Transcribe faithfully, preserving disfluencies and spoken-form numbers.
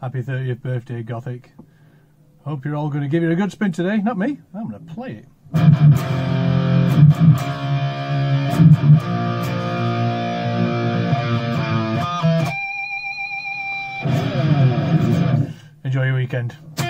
Happy thirtieth birthday, Gothic. Hope you're all going to give it a good spin today. Not me. I'm going to play it. Enjoy your weekend.